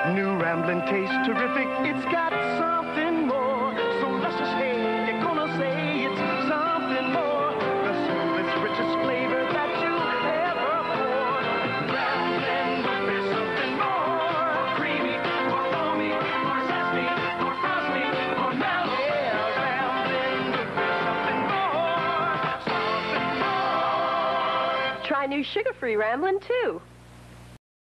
New Ramblin' tastes terrific. It's got something more. So luscious, hey, you're gonna say it's something more. The smoothest, richest flavor that you ever poured. Ramblin' Root Beer, something more. Creamy, more foamy, more zesty, more frosty, more mellow. Yeah, Ramblin' Root Beer, something more. Something more. Try new sugar-free Ramblin' too.